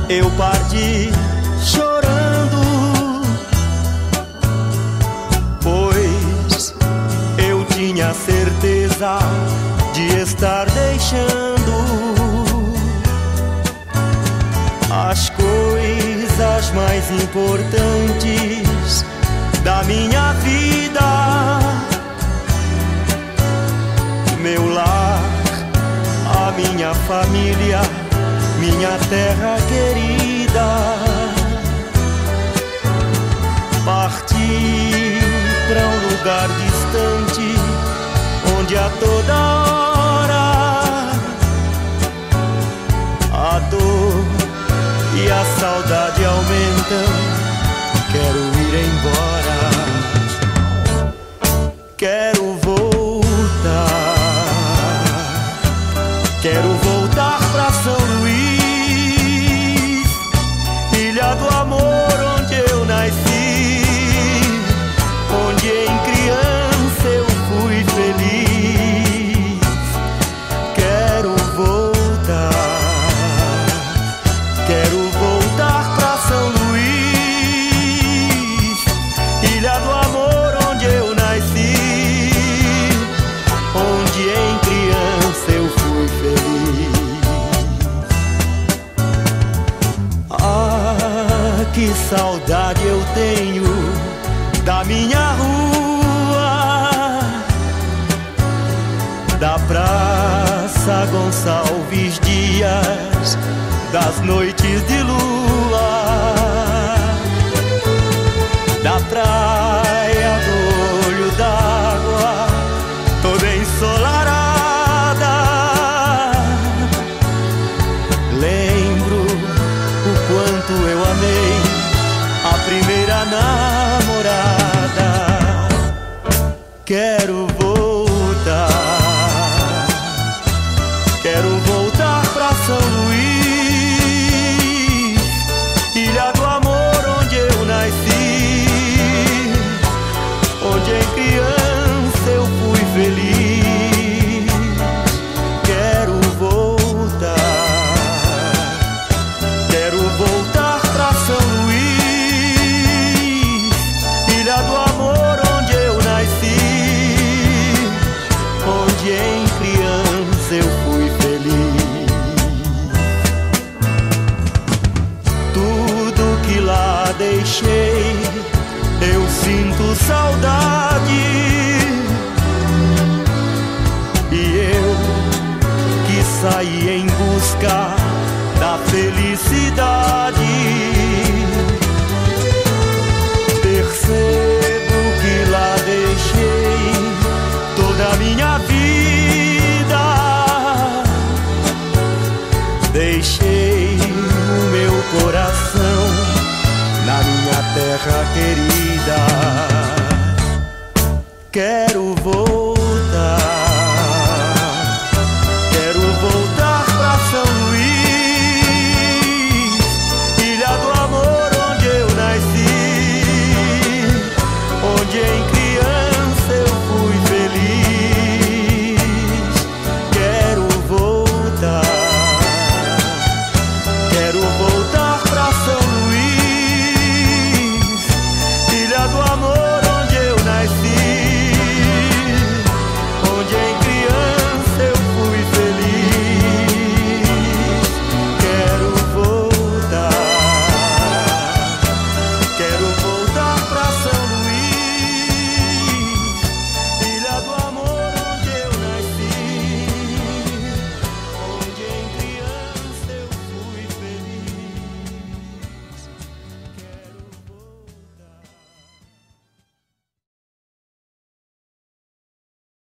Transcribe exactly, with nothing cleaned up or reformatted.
eu parti chorando, pois eu tinha certeza de estar deixando as coisas mais importantes da minha vida. Meu lar, a minha família, minha terra querida. Parti pra um lugar distante, onde a toda hora a dor e a saudade aumentam. Quero ir embora, quero voltar, quero voltar pra São Luís, ilha do amor onde eu nasci, onde em criança eu fui feliz. Quero voltar, quero voltar pra São Luís, ilha do amor onde eu nasci, onde em criança eu fui feliz. Ah, que saudade eu tenho da minha rua, da Praça Gonçalves Dias, das noites de lua, da praia do Olho d'Água, toda ensolarada. Lembro o quanto eu amei a primeira namorada. Quero voltar, quero voltar pra São Luís, ilha do amor onde eu nasci, onde em criança eu fui feliz. Quero voltar, quero voltar pra São Luís, ilha do amor onde eu nasci, onde em criança eu fui feliz. Tudo que lá deixei, eu sinto saudade, e eu que saí em busca da felicidade, percebo que lá deixei toda a minha vida. Deixei o meu coração na minha terra querida. Quero voltar,